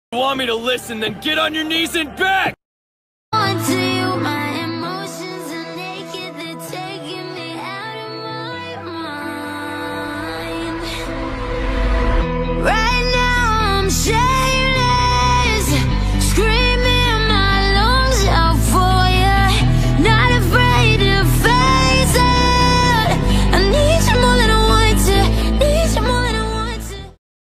you want me to listen, then get on your knees and beg! Onto you, my emotions are naked, they're taking me out of my mind. Right now I'm shaking.